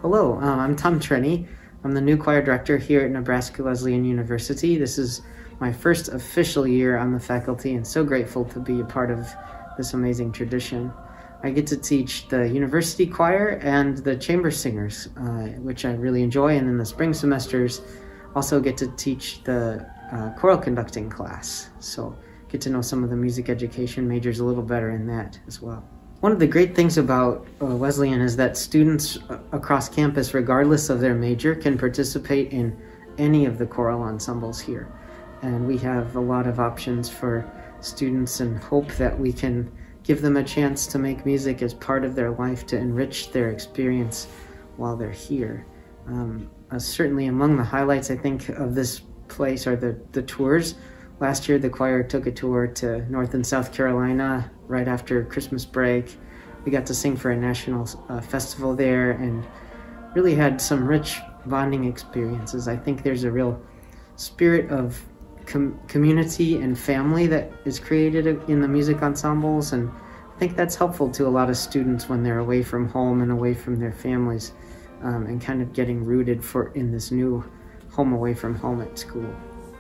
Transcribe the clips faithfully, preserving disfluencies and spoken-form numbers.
Hello, um, I'm Tom Trenney. I'm the new choir director here at Nebraska Wesleyan University. This is my first official year on the faculty and so grateful to be a part of this amazing tradition. I get to teach the university choir and the chamber singers, uh, which I really enjoy, and in the spring semesters also get to teach the uh, choral conducting class. So get to know some of the music education majors a little better in that as well. One of the great things about uh, Wesleyan is that students across campus, regardless of their major, can participate in any of the choral ensembles here. And we have a lot of options for students and hope that we can give them a chance to make music as part of their life to enrich their experience while they're here. Um, uh, certainly among the highlights, I think, of this place are the, the tours. Last year, the choir took a tour to North and South Carolina right after Christmas break. We got to sing for a national uh, festival there and really had some rich bonding experiences. I think there's a real spirit of com community and family that is created in the music ensembles, and I think that's helpful to a lot of students when they're away from home and away from their families, um, and kind of getting rooted for in this new home away from home at school.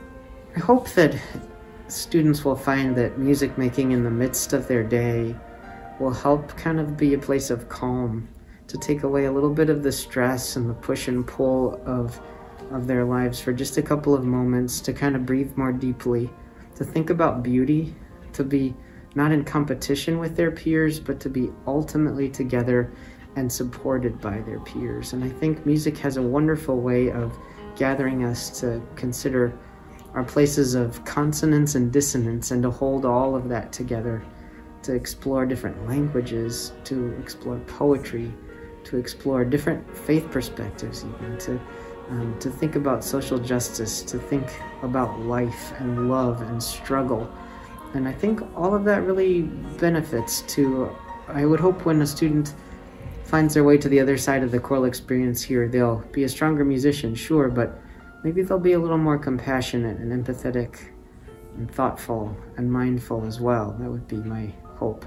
I hope that students will find that music making in the midst of their day will help kind of be a place of calm, to take away a little bit of the stress and the push and pull of, of their lives for just a couple of moments, to kind of breathe more deeply, to think about beauty, to be not in competition with their peers, but to be ultimately together and supported by their peers. And I think music has a wonderful way of gathering us to consider our places of consonance and dissonance, and to hold all of that together, to explore different languages, to explore poetry, to explore different faith perspectives even, to, um, to think about social justice, to think about life and love and struggle. And I think all of that really benefits to, I would hope when a student finds their way to the other side of the choral experience here, they'll be a stronger musician, sure, but maybe they'll be a little more compassionate and empathetic and thoughtful and mindful as well. That would be my hope.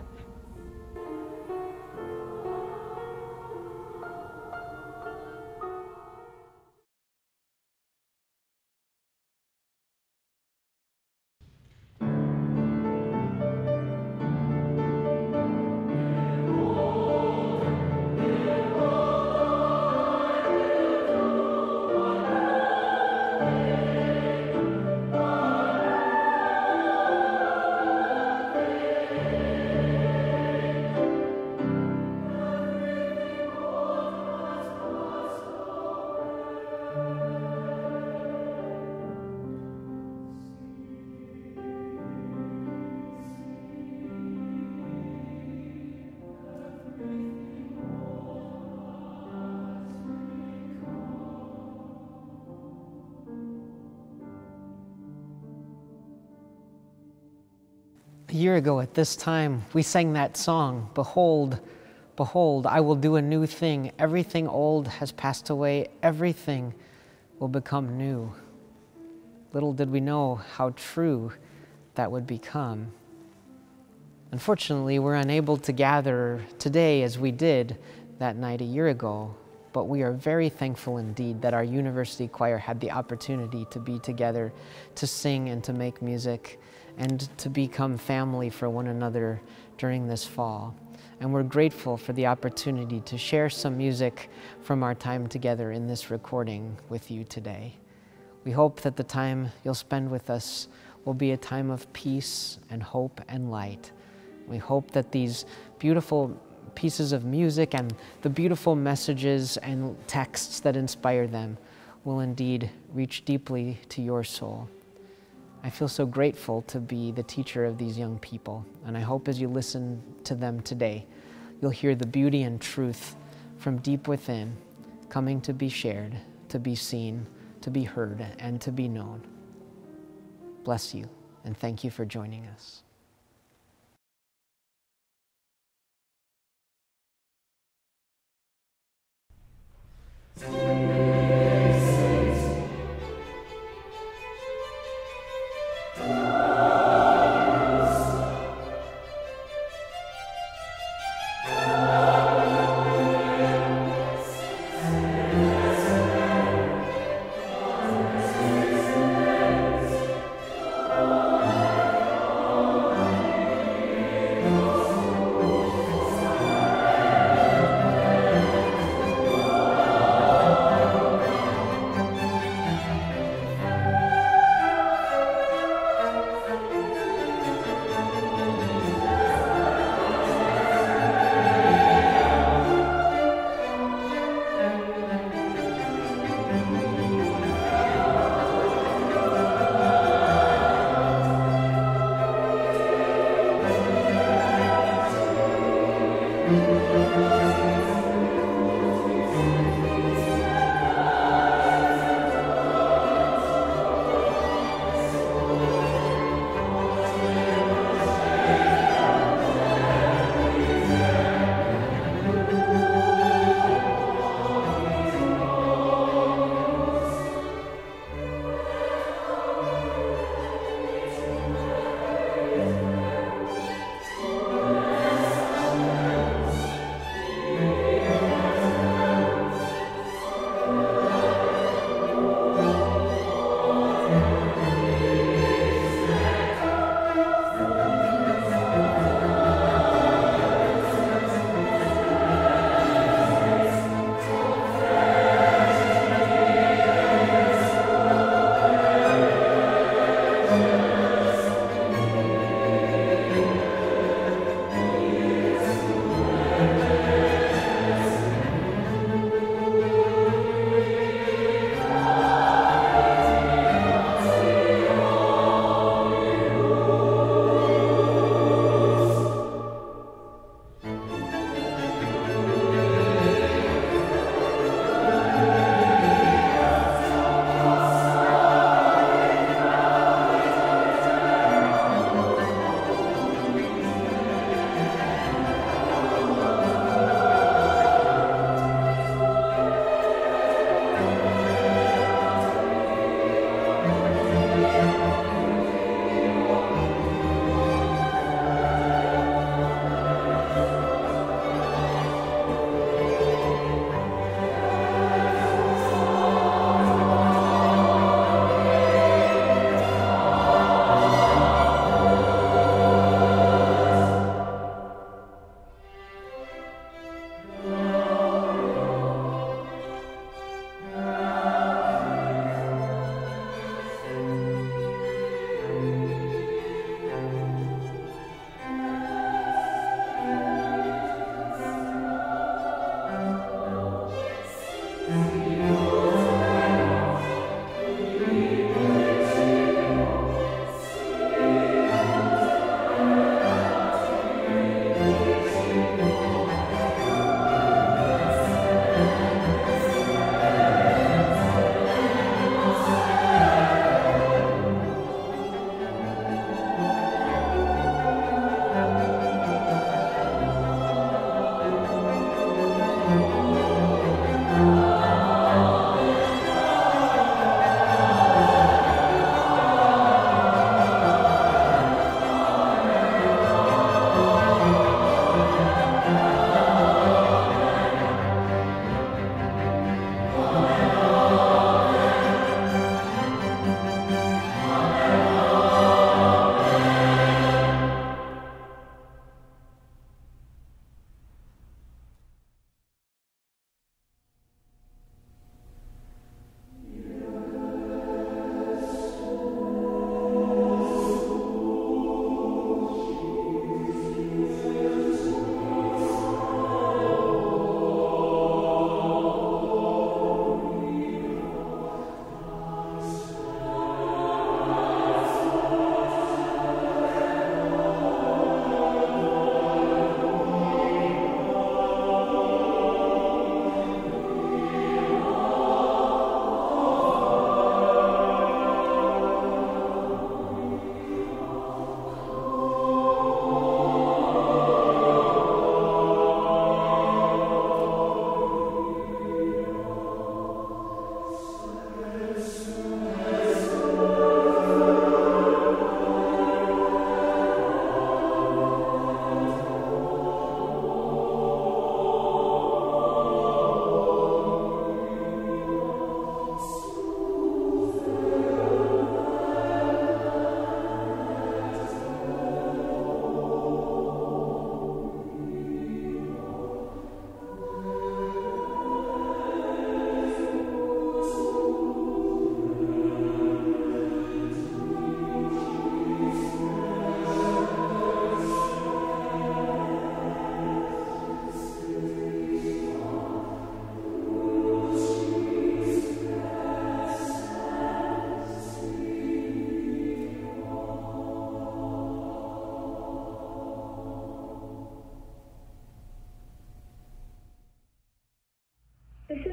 A year ago at this time, we sang that song, "Behold, behold, I will do a new thing. Everything old has passed away. Everything will become new." Little did we know how true that would become. Unfortunately, we're unable to gather today as we did that night a year ago, but we are very thankful indeed that our university choir had the opportunity to be together, to sing and to make music, and to become family for one another during this fall. And we're grateful for the opportunity to share some music from our time together in this recording with you today. We hope that the time you'll spend with us will be a time of peace and hope and light. We hope that these beautiful pieces of music and the beautiful messages and texts that inspire them will indeed reach deeply to your soul. I feel so grateful to be the teacher of these young people, and I hope as you listen to them today, you'll hear the beauty and truth from deep within, coming to be shared, to be seen, to be heard, and to be known. Bless you, and thank you for joining us.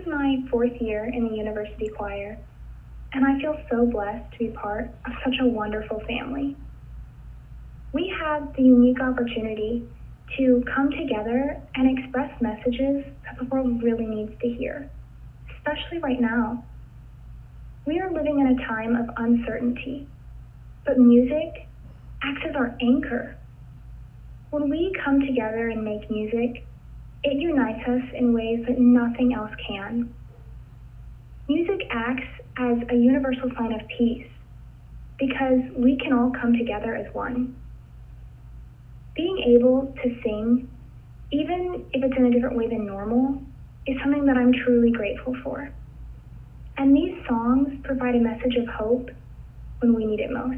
is my fourth year in the university choir, and I feel so blessed to be part of such a wonderful family. We have the unique opportunity to come together and express messages that the world really needs to hear, especially right now. We are living in a time of uncertainty, but music acts as our anchor. When we come together and make music, it unites us in ways that nothing else can. Music acts as a universal sign of peace because we can all come together as one. Being able to sing, even if it's in a different way than normal, is something that I'm truly grateful for. And these songs provide a message of hope when we need it most.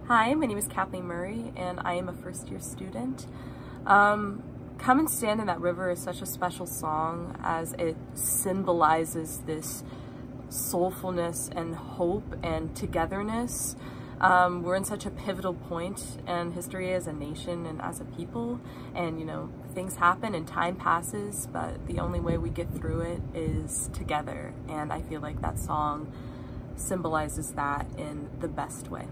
Hi, my name is Kathleen Murray, and I am a first-year student. Um, Come and Stand in That River is such a special song as it symbolizes this soulfulness and hope and togetherness. Um, we're in such a pivotal point in history as a nation and as a people, and you know, things happen and time passes, but the only way we get through it is together, and I feel like that song symbolizes that in the best way.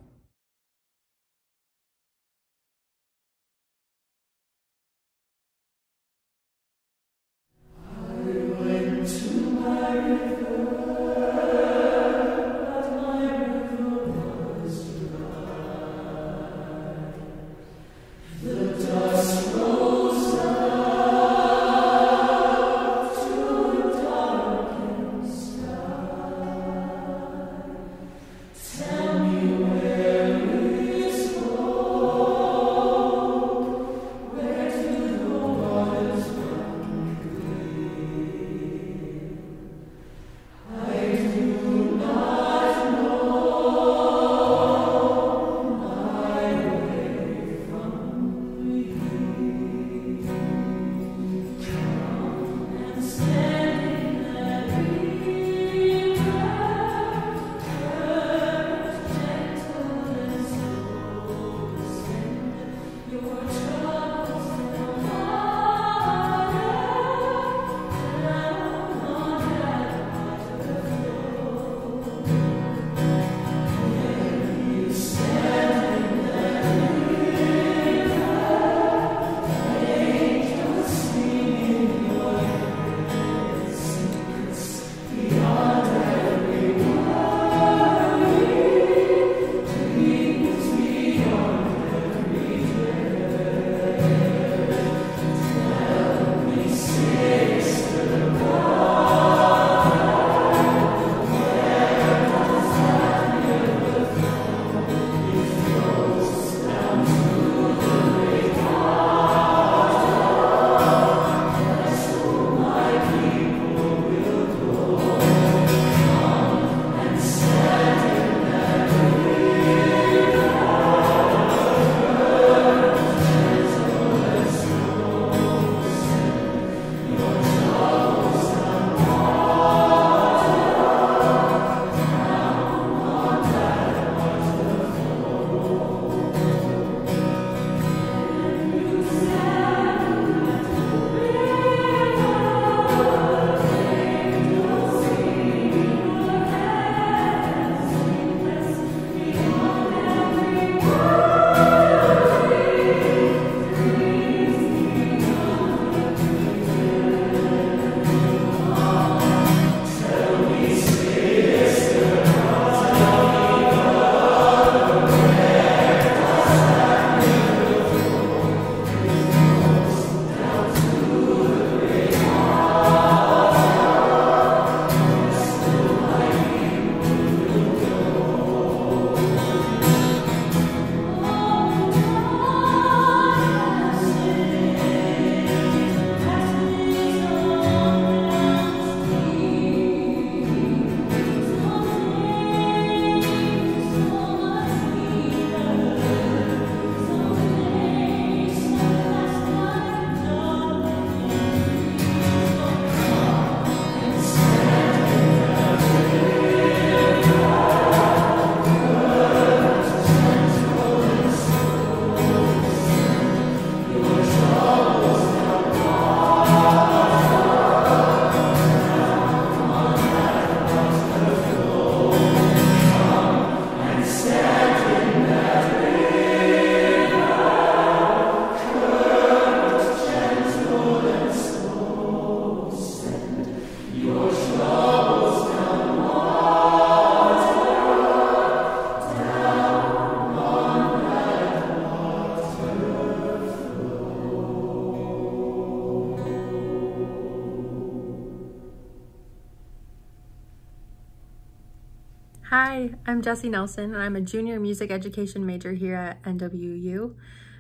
Hi, I'm Jessie Nelson, and I'm a junior music education major here at N W U.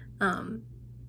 Um,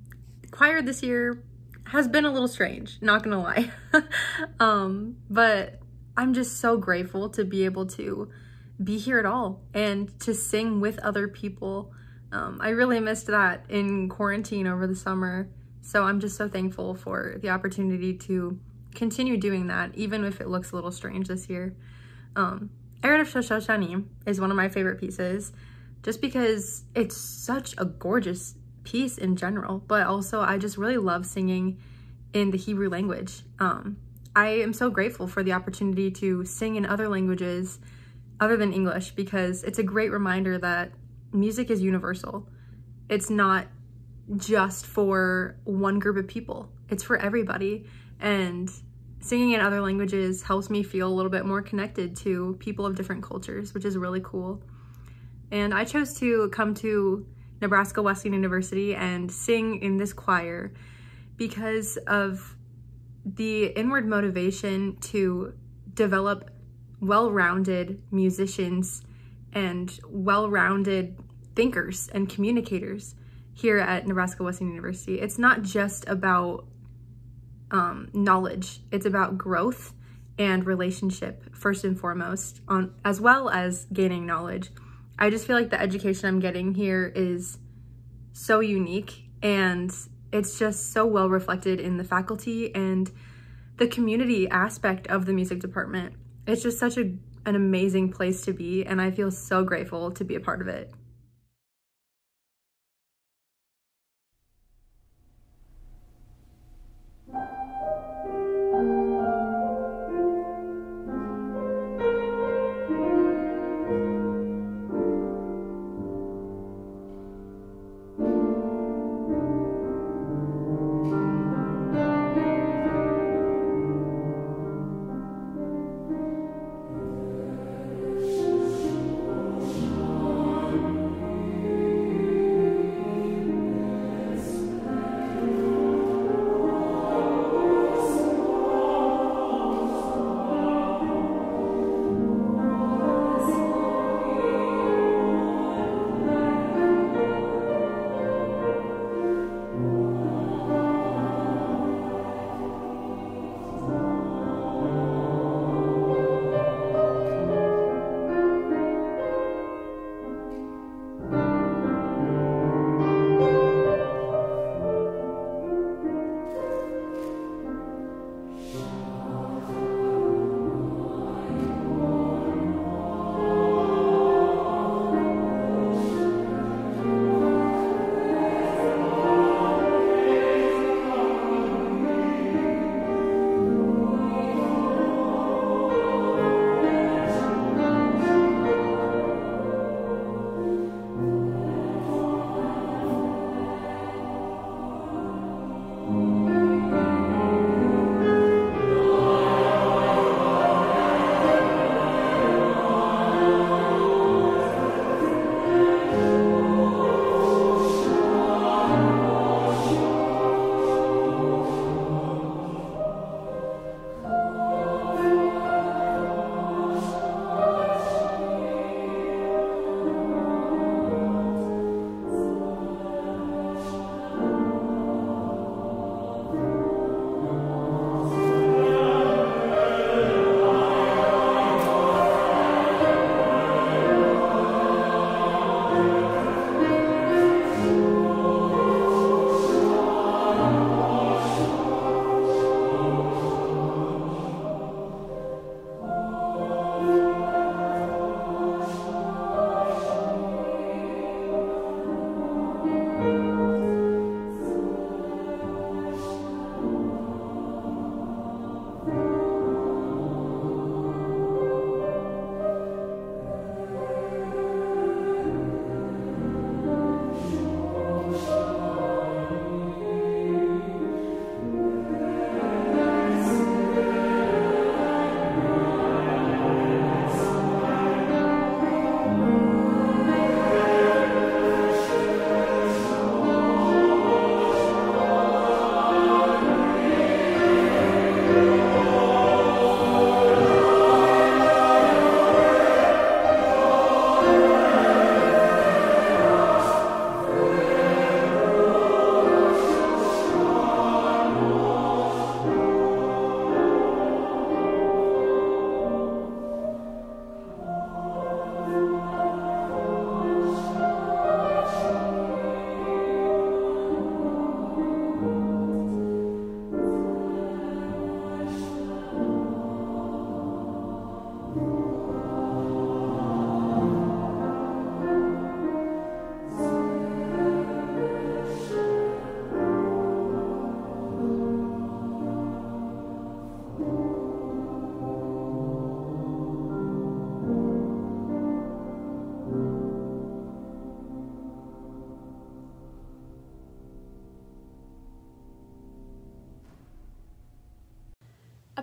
choir this year has been a little strange, not gonna lie. um, but I'm just so grateful to be able to be here at all and to sing with other people. Um, I really missed that in quarantine over the summer. So I'm just so thankful for the opportunity to continue doing that, even if it looks a little strange this year. Um, Erev Shoshani is one of my favorite pieces, just because it's such a gorgeous piece in general, but also I just really love singing in the Hebrew language. Um, I am so grateful for the opportunity to sing in other languages other than English, because it's a great reminder that music is universal. It's not just for one group of people, it's for everybody. And singing in other languages helps me feel a little bit more connected to people of different cultures, which is really cool. And I chose to come to Nebraska Wesleyan University and sing in this choir because of the inward motivation to develop well-rounded musicians and well-rounded thinkers and communicators here at Nebraska Wesleyan University. It's not just about um, knowledge, it's about growth and relationship first and foremost, on as well as gaining knowledge. I just feel like the education I'm getting here is so unique, and it's just so well reflected in the faculty and the community aspect of the music department. It's just such a, an amazing place to be, and I feel so grateful to be a part of it.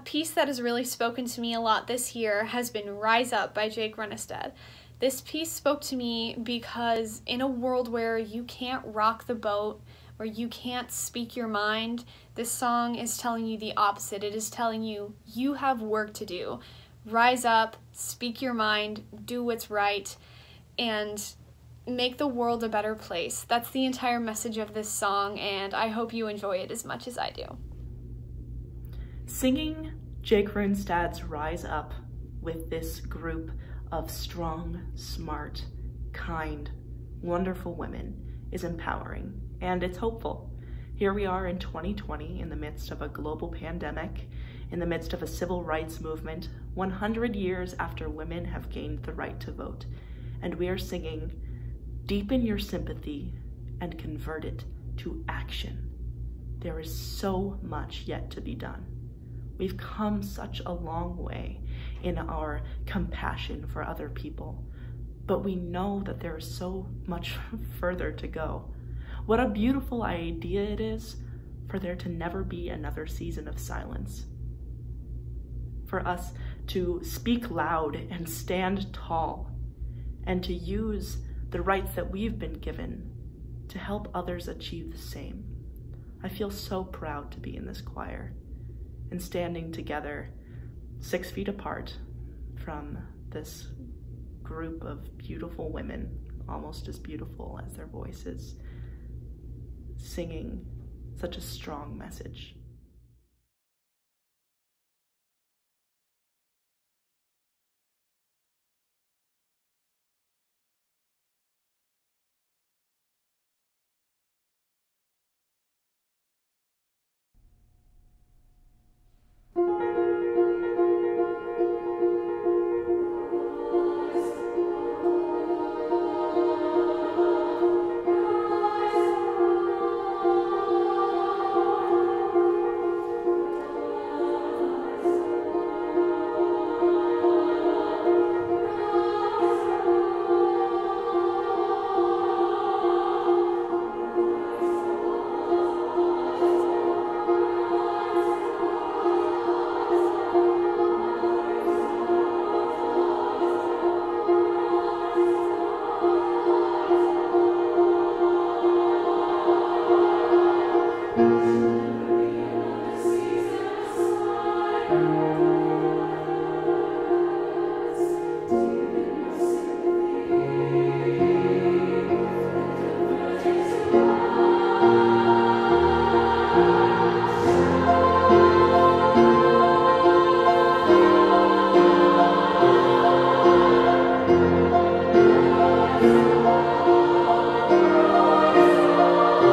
piece that has really spoken to me a lot this year has been Rise Up by Jake Runnestead. This piece spoke to me because in a world where you can't rock the boat, where you can't speak your mind, this song is telling you the opposite. It is telling you, you have work to do. Rise up, speak your mind, do what's right, and make the world a better place. That's the entire message of this song, and I hope you enjoy it as much as I do. Singing Jake Runestad's Rise Up with this group of strong, smart, kind, wonderful women is empowering, and it's hopeful. Here we are in twenty twenty, in the midst of a global pandemic, in the midst of a civil rights movement, one hundred years after women have gained the right to vote, and we are singing, "Deepen your sympathy and convert it to action." There is so much yet to be done. We've come such a long way in our compassion for other people, but we know that there is so much further to go. What a beautiful idea it is for there to never be another season of silence. For us to speak loud and stand tall, and to use the rights that we've been given to help others achieve the same. I feel so proud to be in this choir and standing together six feet apart from this group of beautiful women, almost as beautiful as their voices, singing such a strong message.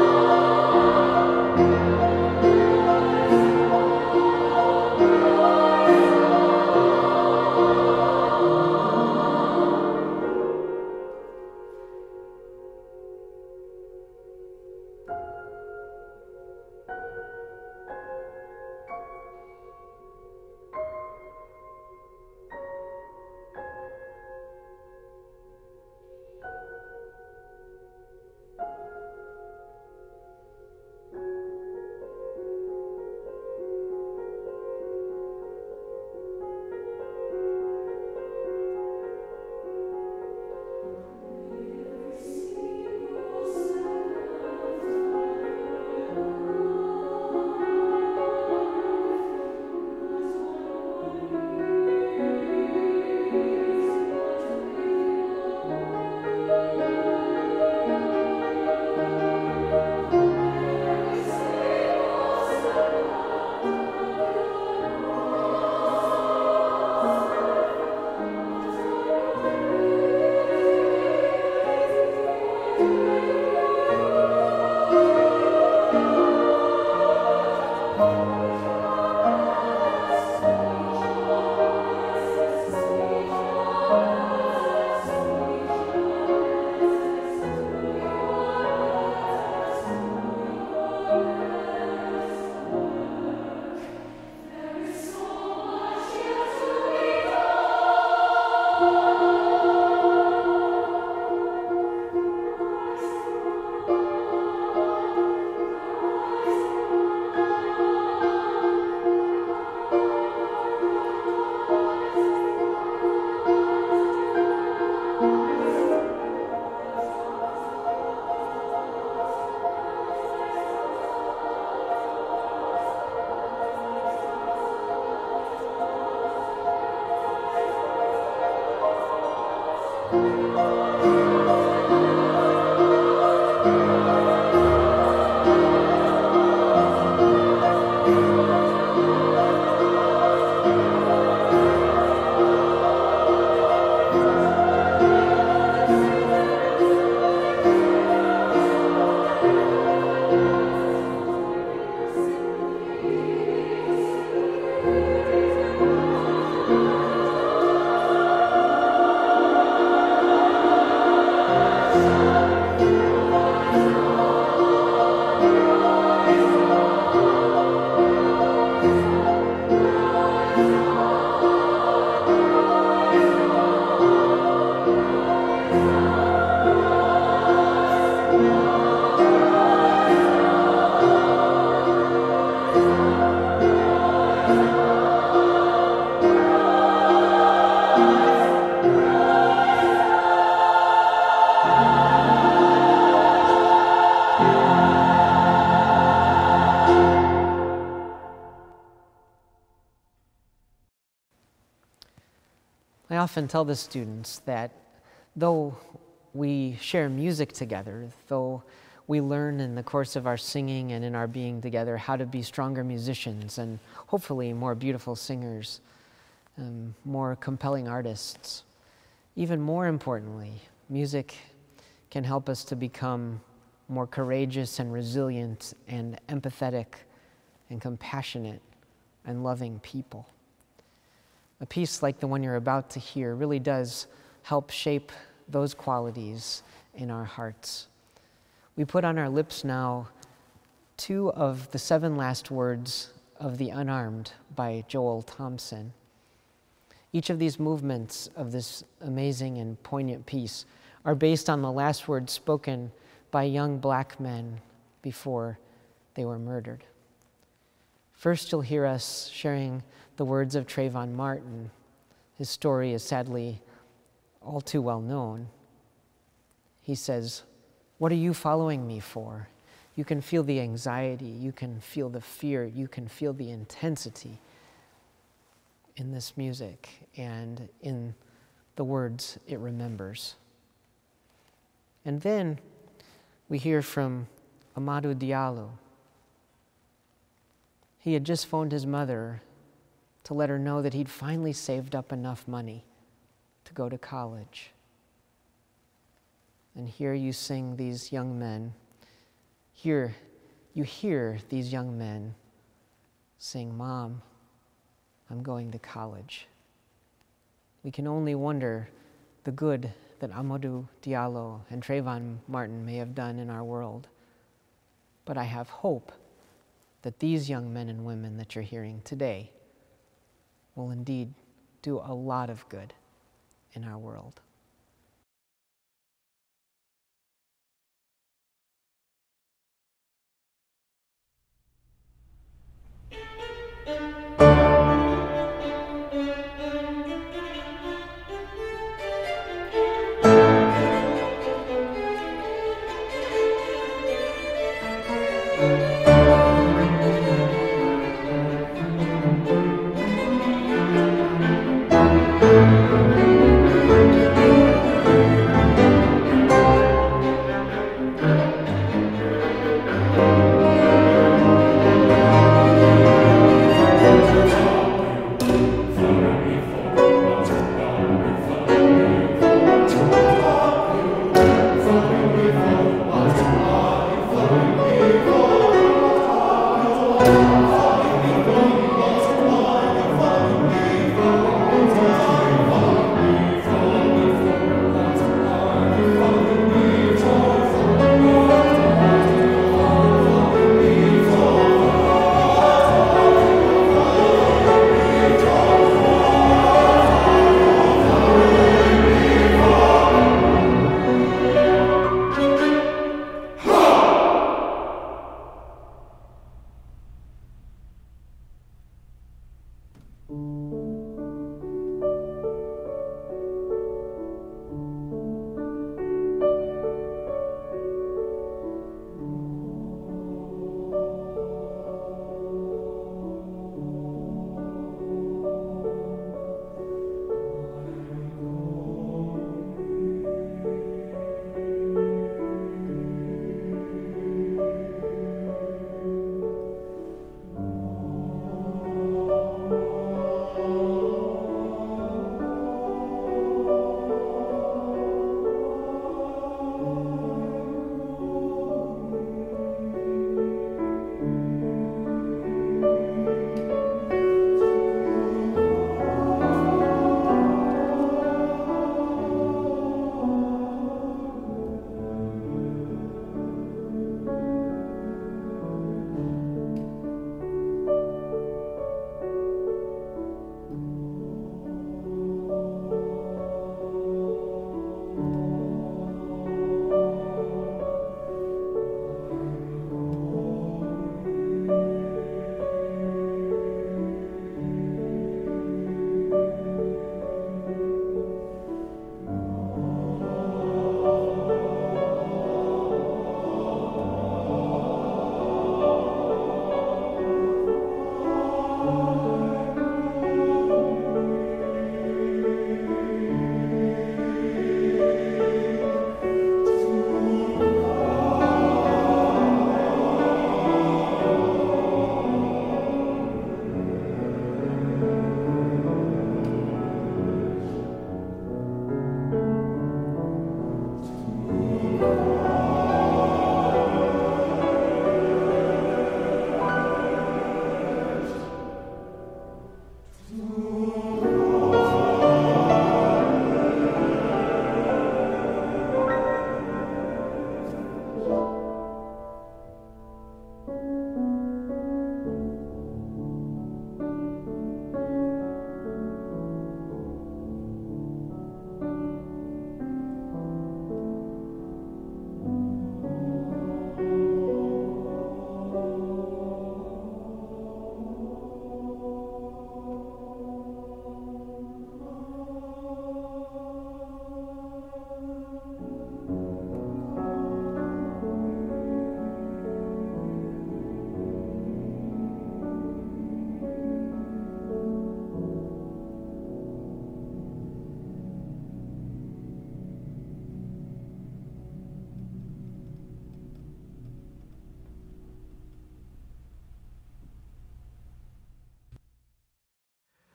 Thank you. I often tell the students that though we share music together, though we learn in the course of our singing and in our being together how to be stronger musicians and hopefully more beautiful singers, um, more compelling artists, even more importantly, music can help us to become more courageous and resilient and empathetic and compassionate and loving people. A piece like the one you're about to hear really does help shape those qualities in our hearts. We put on our lips now two of the seven last words of The Unarmed by Joel Thompson. Each of these movements of this amazing and poignant piece are based on the last words spoken by young black men before they were murdered. First, you'll hear us sharing the words of Trayvon Martin. His story is sadly all too well known. He says, "What are you following me for? You can feel the anxiety, you can feel the fear, you can feel the intensity in this music and in the words it remembers." And then we hear from Amadou Diallo. He had just phoned his mother to let her know that he'd finally saved up enough money to go to college. And here you sing these young men, here you hear these young men sing, "Mom, I'm going to college." We can only wonder the good that Amadou Diallo and Trayvon Martin may have done in our world. But I have hope that these young men and women that you're hearing today will indeed do a lot of good in our world.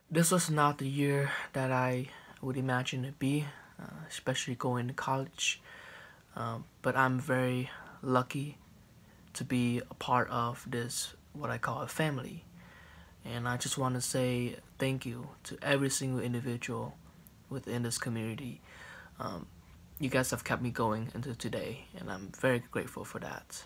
This was not the year that I would imagine it be, uh, especially going to college. Um, but I'm very lucky to be a part of this, what I call a family. And I just want to say thank you to every single individual within this community. Um, you guys have kept me going until today, and I'm very grateful for that.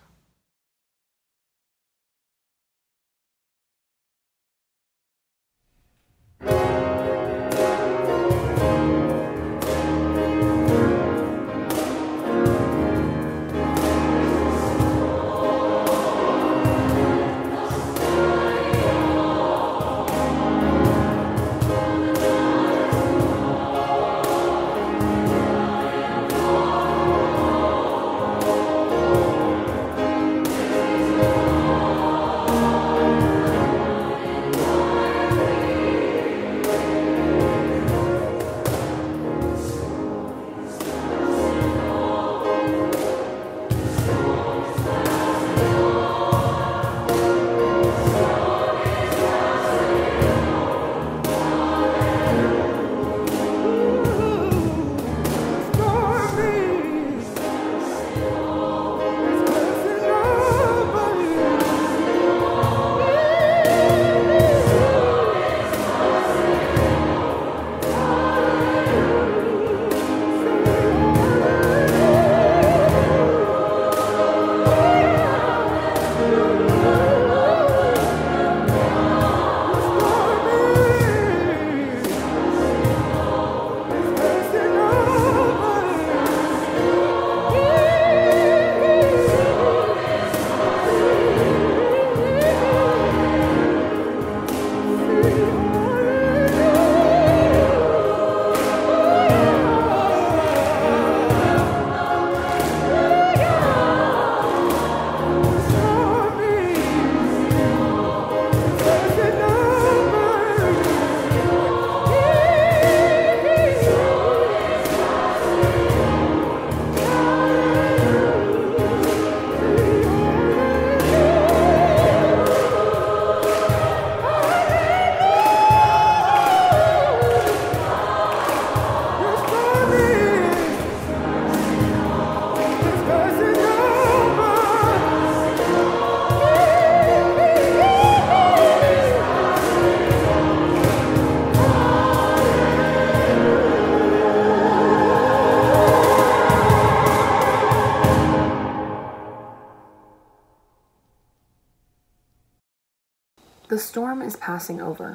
The storm is passing over.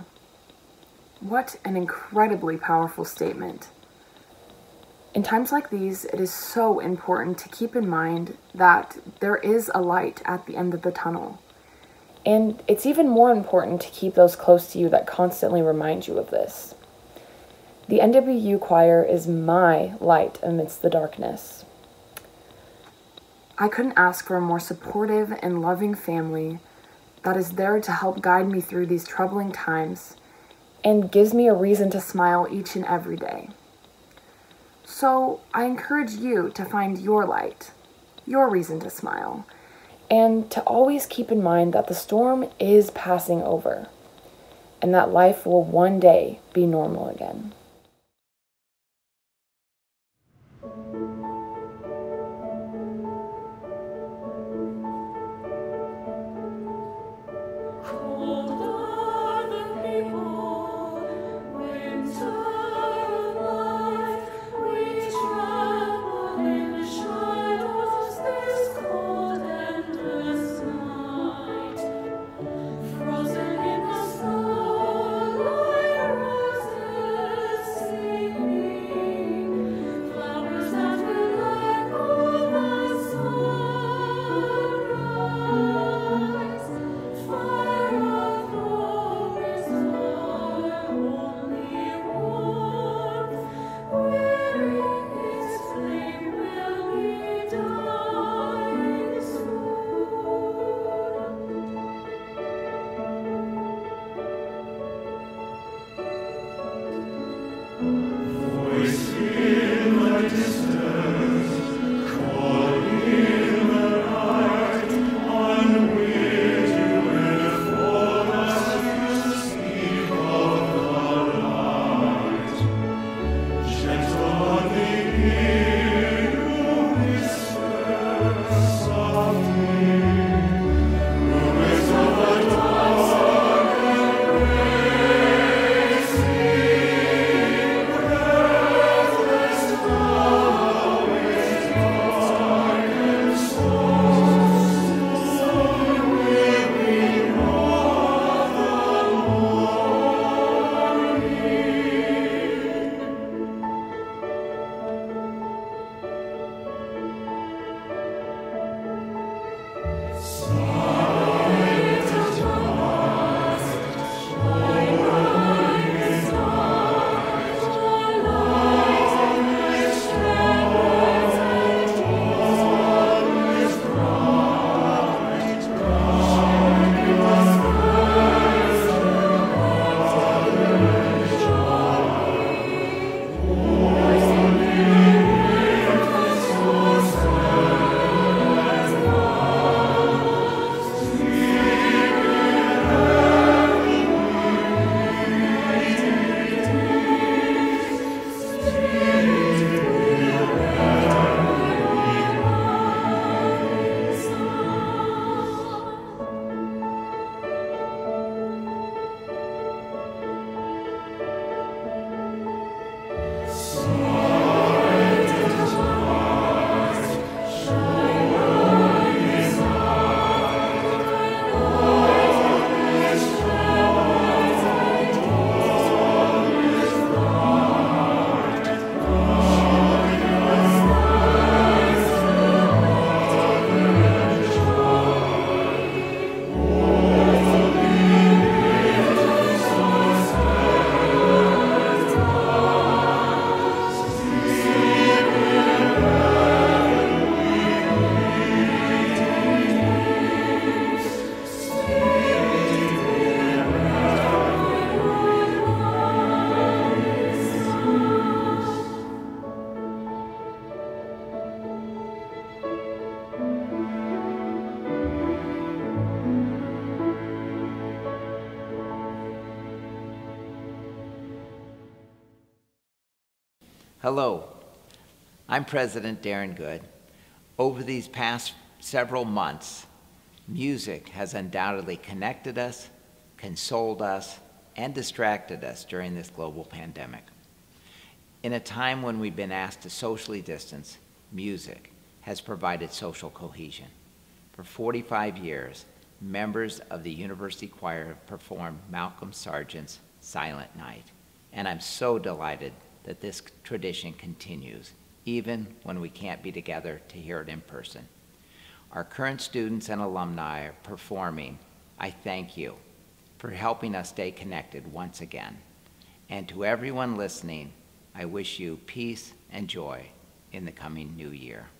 What an incredibly powerful statement. In times like these, it is so important to keep in mind that there is a light at the end of the tunnel. And it's even more important to keep those close to you that constantly remind you of this. The N W U choir is my light amidst the darkness. I couldn't ask for a more supportive and loving family that is there to help guide me through these troubling times and gives me a reason to smile each and every day. So I encourage you to find your light, your reason to smile, and to always keep in mind that the storm is passing over and that life will one day be normal again. Frozen in the snow like roses. Hello, I'm President Darren Good. Over these past several months, music has undoubtedly connected us, consoled us, and distracted us during this global pandemic. In a time when we've been asked to socially distance, music has provided social cohesion. For forty-five years, members of the University Choir have performed Malcolm Sargent's Silent Night, and I'm so delighted that this tradition continues, even when we can't be together to hear it in person. Our current students and alumni are performing I Thank You for helping us stay connected once again. And to everyone listening, I wish you peace and joy in the coming new year.